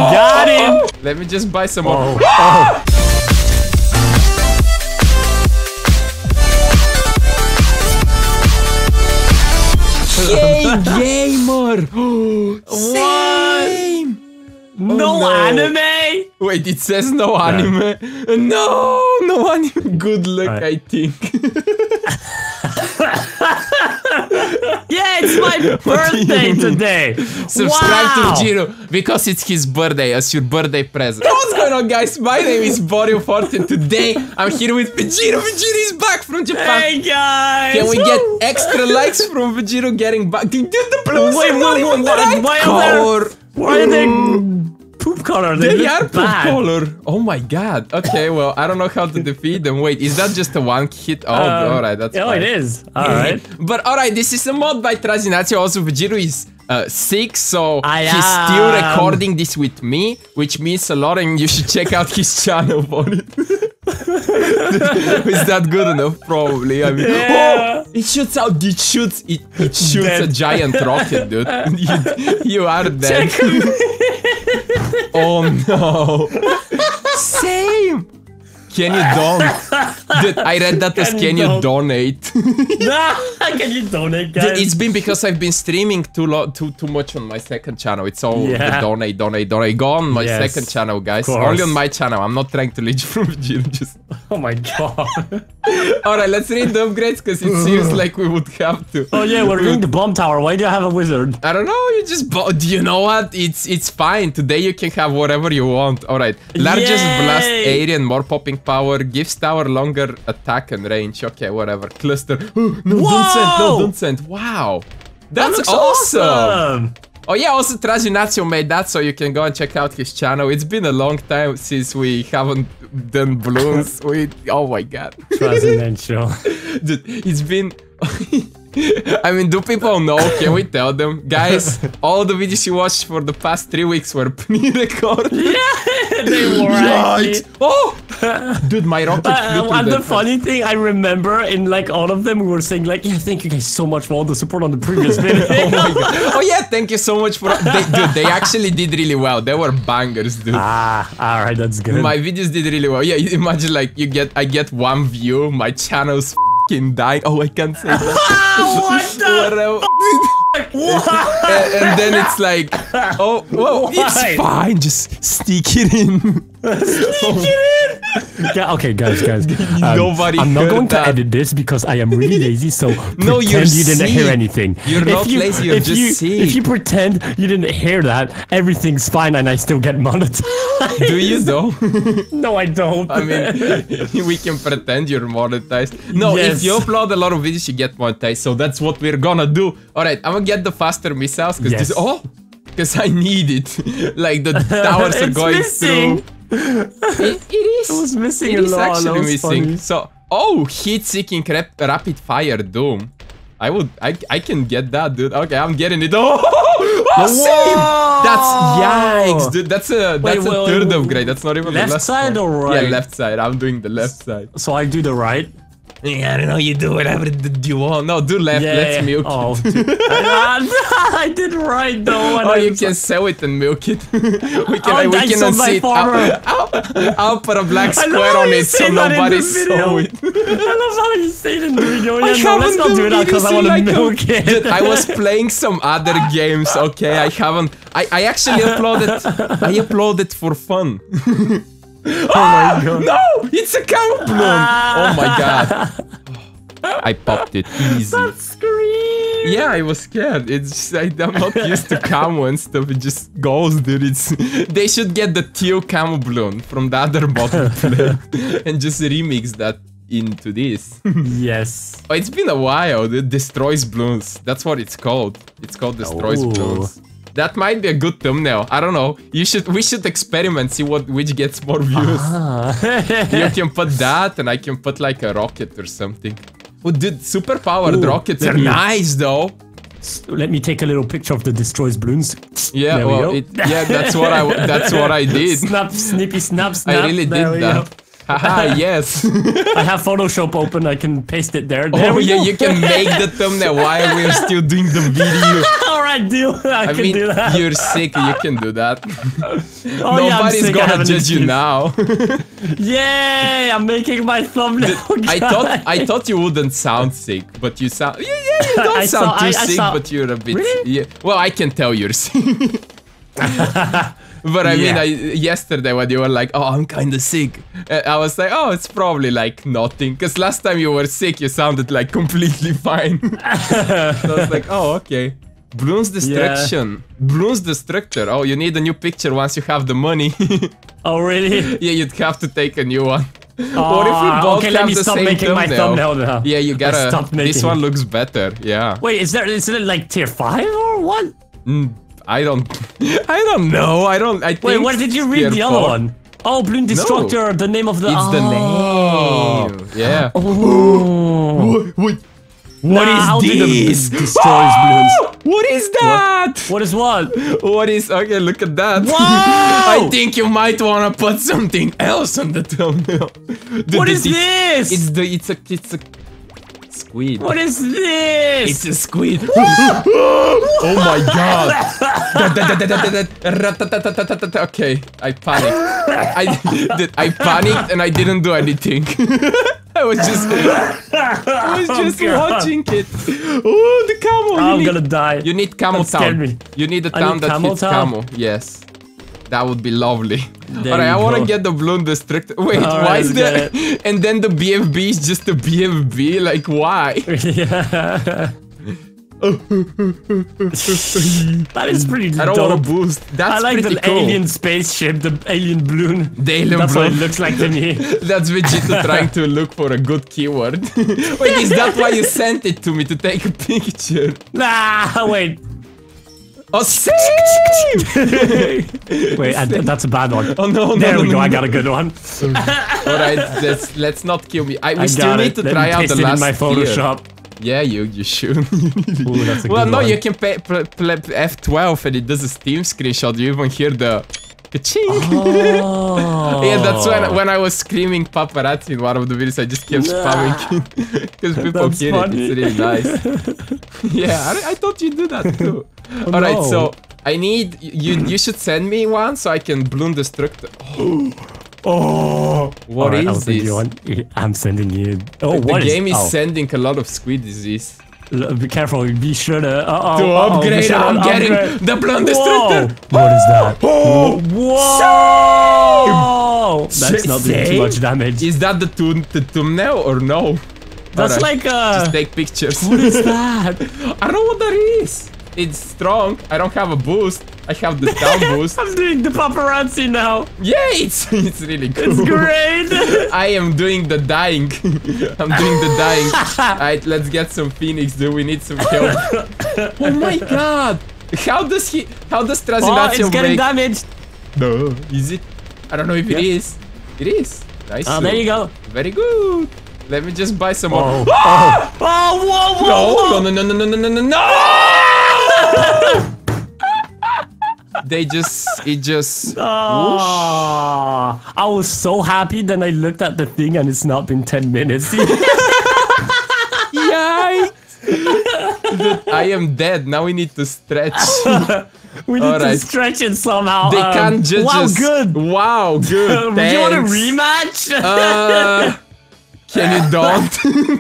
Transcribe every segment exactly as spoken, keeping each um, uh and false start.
Got him! Let me just buy some more. Oh. Oh. Yay, gamer! Same! No, Oh, no anime? Wait, it says no anime. No, no anime. Good luck, Right. I think. Yeah, it's my birthday today. Subscribe Wow. to Vegiro because it's his birthday as your birthday present. What's going on, guys? My name is Borio Forte and today I'm here with Vegiro. Vegiro is back from Japan. Hey guys! Can we get extra likes from Vegiro getting back? Dude, the blues Wait, are not wait, even wait, the right why are there- color. Why are they poop color? They, They look are poop bad. color. Oh my god. Okay, well, I don't know how to defeat them. Wait, is that just a one hit? Oh, Um, alright, that's Oh, fine. it is. Alright. But alright, this is a mod by Trazinazio. Also, Vegiro is uh, sick, so I he's still am. recording this with me, which means a lot, and you should check out his channel for it. Is that good enough? Probably. I mean, Yeah. oh, it shoots out. It shoots. It, it shoots Dead. a giant rocket, dude. you, you are dead. Oh no. Same. Can you don't? Dude, I read that as Can can you you don't? donate? Nah, can you donate, guys? Dude, it's been because I've been streaming too lo too too much on my second channel. It's all Yeah. the donate, donate, donate. Go on my Yes, second channel, guys. course. Only on my channel. I'm not trying to leech from Vegiro. Just Oh my god. alright. Let's read the upgrades because it seems like we would have to. Oh yeah, we're doing the bomb tower. Why do you have a wizard? I don't know. You just bought. Do you know what? It's it's fine. Today you can have whatever you want. All right. Largest Yay! blast area and more popping power. Gives tower longer attack and range. Okay, whatever. Cluster. no, don't send. No, Whoa! don't send. Wow. That That's looks awesome. awesome. Oh yeah, also Trazinazio made that, so you can go and check out his channel. It's been a long time since we haven't done balloons. we, oh my god. Presidential. Dude, it's been... I mean, do people know? Can we tell them? Guys, all the videos you watched for the past three weeks were pre-recorded. Yeah, they were actually. Oh! Dude, my rocket Uh, flew through and the the- funny thing, I remember in like all of them, we were saying like, yeah, thank you guys so much for all the support on the previous video. Oh my god. Oh yeah, thank you so much for... They, dude, they actually did really well. They were bangers, dude. Ah, all right, that's good. My videos did really well. Yeah, you imagine like you get, I get one view, my channel's f***ing dying. Oh, I can't say that. Ah, what the? Whatever. and, and then it's like, oh, whoa, Why? it's fine. Just stick it in. Sneak it in. Yeah, okay, guys, guys. Um, Nobody I'm not heard going that. to edit this because I am really lazy. So No, pretend you're you didn't hear sick. anything. You're If not you- lazy, you're if just you, sick. If you pretend you didn't hear that, everything's fine, and I still get monetized. Do you though? No, I don't. I mean, we can pretend you're monetized. No, Yes. if you upload a lot of videos, you get monetized. So that's what we're gonna do. All right, I'm gonna get the faster missiles because Yes. this. Oh, because I need it. Like the towers are It's going missing. through. It, it is. It was missing It a is lot. That actually was missing. funny. So, oh, heat-seeking rap rapid fire doom. I would, I, I can get that, dude. Okay, I'm getting it. Oh, oh same. That's yikes, dude. That's a that's Wait, a wait, third wait, upgrade. That's not even left the left side or Yeah, right? left side. I'm doing the left side. So I do the right. Yeah, I don't know. You do whatever d- you want. No, do left. Yeah. Let's milk Oh, it. dude. I, I did right though. and Oh, I you was can like- sell it and milk it. we can, Oh, we I can sold my unsee it. farmer. I'll, I'll, I'll put a black I love square how on you it so say that in nobody the video. saw it. I love how you say it in the video. I Yeah, no, let's haven't not do done that because I videos want in to like a- milk it. Dude, I was playing some other games, okay? I haven't... I, I actually uploaded... I uploaded for fun. Oh my god. No! It's a cow balloon! Oh my god. I popped it easy. That scream. Yeah, I was scared. It's just, I, I'm not used to camo and stuff. It just goes, dude. It's they should get the teal camo balloon from the other bottle player and just remix that into this. Yes. Oh, it's been a while. It destroys balloons. That's what it's called. It's called destroys Oh. balloons. That might be a good thumbnail. I don't know. You should. We should experiment. See what which gets more views. Ah. You can put that, and I can put like a rocket or something. Oh, dude, super powered Ooh, rockets let are me- nice, though. Let me take a little picture of the destroys balloons. Yeah, There we well, go. it, yeah, that's what I that's what I did. Snap, snippy, snap, snap. I really There did we that. go. Haha, yes. I have Photoshop open. I can paste it there. There Oh we yeah, go. you can make the thumbnail while we're still doing the video. All right. I do. I, I can mean, do that. you're sick. You can do that. Oh, yeah, I'm Nobody's sick, I have gonna an judge you excuse. now. Yay! I'm making my thumbnail. I thought I thought you wouldn't sound sick, but you sound. Yeah, yeah, you don't I sound saw- too I- I sick, saw- but you're a bit. Really? Yeah. Well, I can tell you're sick. But I mean, Yeah. I, yesterday when you were like, "Oh, I'm kind of sick," uh, I was like, "Oh, it's probably like nothing." Because last time you were sick, you sounded like completely fine. So I was like, "Oh, okay." Bloons Destruction. Bloons Destructor. Oh, you need a new picture once you have the money. Oh, really? Yeah, you'd have to take a new one. Oh, Or if we both okay, have let me the stop same making my thumbnail. thumbnail now. Yeah, you Let's gotta. stop This making one it. looks better. Yeah. Wait, is there is it like tier five or what? Mm, I don't. I don't know. I don't. I think. Wait, what did you read tier the other four. one? Oh, Bloon Destructor, the name of the. It's the oh. name. Yeah. Oh. What? What is is how did the- this? destroys balloons. What is that? What is what? What is? Okay, look at that. Whoa! I think you might wanna put something else on the thumbnail. Dude, What is it's- this? It's the. It's a. It's a. Squid. What is this? It's a squid. Oh my god. Okay, I panicked. I did. I panicked and I didn't do anything. I was just. I was just Oh, God. watching it. Oh, the camel. You I'm need, gonna die. You need camel That scared town. me. You need a I town need that camel hits town? camel. Yes. That would be lovely. There Alright, I you wanna go. get the Bloon Destructor. Wait, Alright, why is let's get there? And then the B F B is just a B F B? Like, why? Yeah. That is pretty I don't dope. want to boost. That's I like pretty the cool. alien spaceship, the alien balloon. The alien That's what it balloon. looks like to me. That's Vegeta trying to look for a good keyword. Wait, is that why you sent it to me to take a picture? Nah, wait. Oh, save! Wait, I, that's a bad one. Oh no, no, There no, we no, go, I no. got a good one. Alright, let's let's not kill me. I, we I still got need it. to Let try me out paste the it last in my Photoshop. tier. Yeah, you you should. Ooh, that's a Well, good no, one. you can pay, pl pl F twelve and it does a Steam screenshot. You even hear the ka-ching. Oh. Yeah, that's when when I was screaming paparazzi in one of the videos. I just kept spamming because people That's hear funny. it. It's really nice. Yeah, I, I thought you'd do that too. Oh, All right, no. so I need you. You should send me one so I can Bloon Destructor. Oh, Oh. what Alright, I'll is send you this? one. I'm sending you. Oh, The what is? game is oh. sending a lot of squid disease. L- Be careful. Be sure to. Uh -oh, To uh -oh, be upgrade, sure to I'm getting upgrade. the Bloon Whoa! Destructor. What is that? Oh, Whoa! That's not doing too Same? much damage. Is that the, thumb- the thumbnail or no? That's Alright, like uh. Just take pictures. What is that? I don't know what that is. It's strong. I don't have a boost. I have the down boost. I'm doing the paparazzi now. Yeah, it's it's really cool. It's great. I am doing the dying. I'm doing the dying. Alright, let's get some Phoenix. Do we need some help? Oh my god! How does he? How does Oh, Trazinatio it's getting break? damaged. No, is it? I don't know if it Yeah. is. It is. Nice. Oh, there you go. Very good. Let me just buy some more. Oh, oh, oh, whoa, whoa, whoa. No, no, no, no, no, no, no, no, no! They just, it just. Oh, I was so happy. Then I looked at the thing and it's not been ten minutes. Yikes! Dude, I am dead. Now we need to stretch. We need Alright. to stretch it somehow. They um, can't judge Wow, us. good. Wow, good. Do you want a Thanks. rematch? Uh, can you don't?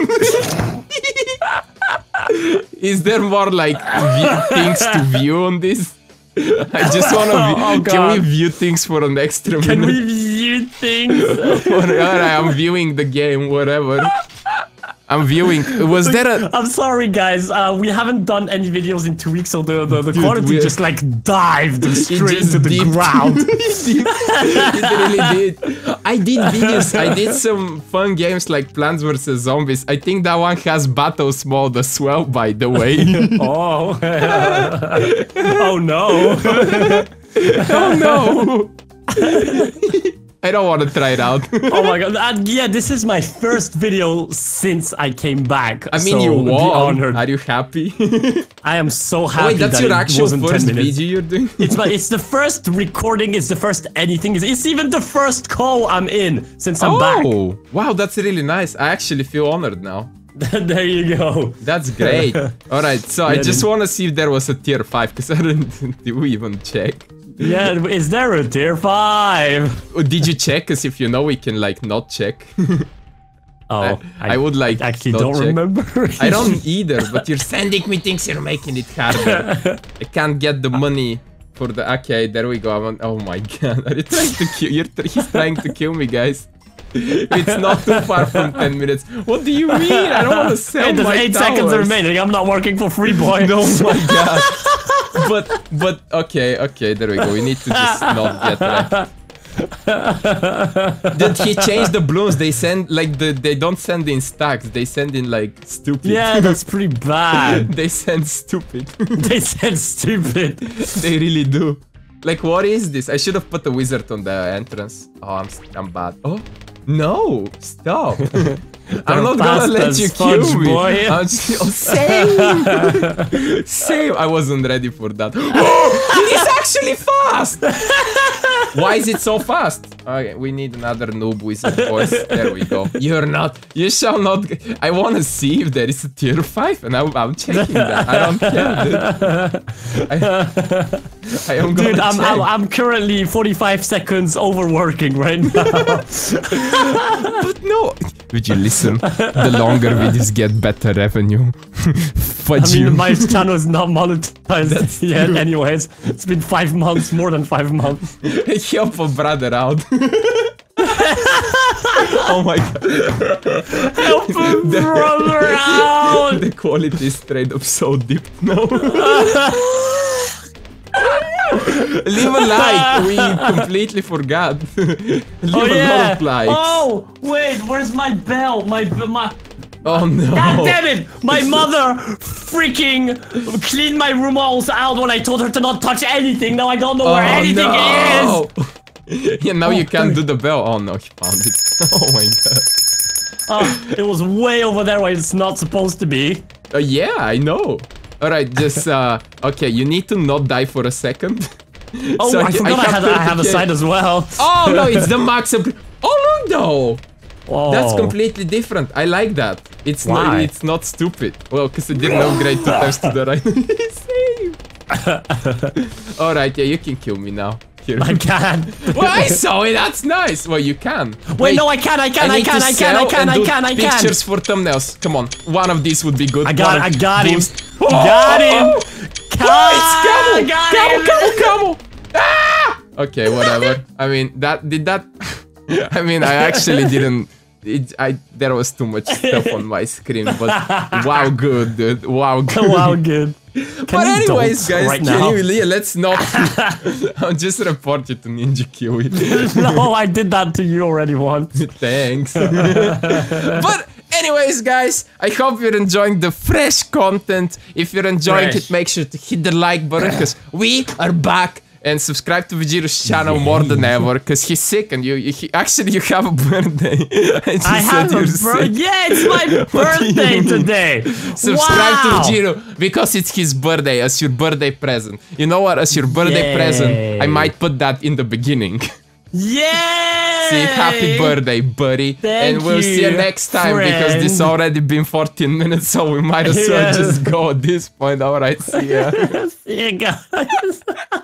Is there more like view- things to view on this? I just want to. Oh, Can we God. view things for an extra Can we minute? view things? Alright, I'm viewing the game. Whatever. I'm viewing. Was there a? I'm sorry, guys. Uh, we haven't done any videos in two weeks, so the the, the Dude, quality we- just like dived straight just into the dipped. ground. It really did. I did videos. I did some fun games like Plants versus. Zombies. I think that one has Battles mode as well, by the way. Oh. Oh no. Oh no! I don't want to try it out. Oh my god. Uh, yeah, this is my first video since I came back. I mean, so you be won. honored. Are you happy? I am so happy. Wait, that's that your it actual wasn't ten first minutes. video you're doing? It's my, it's the first recording, it's the first anything, it's, it's even the first call I'm in since I'm back. Oh, wow, that's really nice. I actually feel honored now. There you go. That's great. All right, so I Yeah, just then- want to see if there was a tier five, because I didn't do even check. Yeah, is there a tier five? Oh, did you check? Because if you know, we can like not check. Oh, I, I would like I actually not don't check. remember. I don't either, but you're sending me things, you're making it harder. I can't get the money for the... Okay, there we go. I want, oh my god, are you trying to kill... You're tr he's trying to kill me, guys. It's not too far from ten minutes. What do you mean? I don't want to sell Hey, there's my eight towers. seconds remaining. I'm not working for free, boy. Oh my god. But, but, okay, okay, there we go. We need to just not get wrecked. Did he change the balloons? They send like the they don't send in stacks. They send in like stupid. Yeah, that's pretty bad. They send stupid. They said stupid. They really do. Like, what is this? I should have put a wizard on the entrance. Oh, I'm I'm bad. Oh no! Stop! I'm not gonna fast let as you fudge, kill me. boy. I'm just, oh, same. Same. I wasn't ready for that. Oh, it is actually fast. Why is it so fast? Okay, we need another noob wizard voice. There we go. You're not. You shall not. I want to see if there is a tier five, and I'm, I'm checking that. I don't care, dude. I, I am gonna Dude, I'm, check. I'm I'm currently forty-five seconds overworking right now. But no. Would you listen? The longer videos get better revenue. Fudge I mean, you. my channel is not monetized That's yet. true. Anyways, it's been five months, more than five months. Help a brother out. Oh my god. Help a brother out! The quality is straight up so deep now. Leave a like. We completely forgot. Leave Oh a yeah! lot of likes. Oh wait, where's my bell? My my. Oh no. God damn it! My mother freaking cleaned my room all out when I told her to not touch anything. Now I don't know where Oh, anything no. is. Yeah, now Oh, you can't thank- do the bell. Oh no, he found it. Oh my god. Oh, it was way over there where it's not supposed to be. Uh, yeah, I know. Alright, just uh okay, you need to not die for a second. Oh, So I forgot I, had I have a thirty K. side as well. Oh no, it's the max up. Oh look though. Oh. That's completely different. I like that. It's Why? not it's not stupid. Well, because I didn't upgrade two times to the right. Same. Alright, yeah, you can kill me now. Here. I can. Well, I saw it. That's nice. Well, you can. Wait, no, I can, I can, I need can, to I can, I sell can, and I do can, I can. Pictures for thumbnails. Come on, one of these would be good. I got, One I of got him. those- Got him. Oh, it's Camel. I got Camel, him. Camel, Camel. Ah! Okay, whatever. I mean, that did that. I mean, I actually didn't. It, I there was too much stuff on my screen, but wow, good, dude. Wow, good. Wow, good. But you anyways, don't guys, right can now? you really, let's not. I'll just report you to Ninja Kiwi. No, I did that to you already once. Thanks. But anyways, guys, I hope you're enjoying the fresh content. If you're enjoying Fresh. it, make sure to hit the like button because we are back. And subscribe to Vegiro's channel more than ever because he's sick and you, you he, actually you have a birthday. I, just I said have a you're birthday. sick. Yeah, it's my What do you birthday mean? today. Subscribe wow. to Vegiro because it's his birthday as your birthday present. You know what? As your birthday Yay. present, I might put that in the beginning. Yay! See, happy birthday, buddy. Thank and we'll see you you, next time because this friend. already been fourteen minutes, so we might as well Yes. just go at this point. Alright, see ya. See you guys.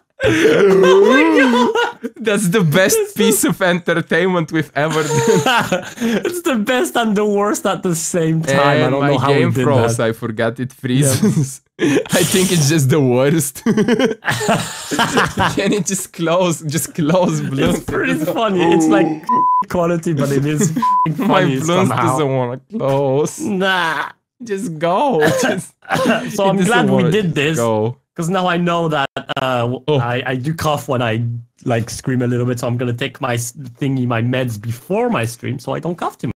That's the best piece of entertainment we've ever done. It's the best and the worst at the same time. I And don't my know how game we did froze. that. I forgot it freezes. I think it's just the worst. Can it just close? Just close Bloons. It's pretty funny. It's like quality, but it is My funny Bloons somehow. doesn't want to close. Nah. Just go. Just, So I'm it doesn't glad we wanna did this. Go. Because now I know that uh, w- Oh. I, I do cough when I like scream a little bit, so I'm gonna take my s- thingy, my meds before my stream, so I don't cough too much.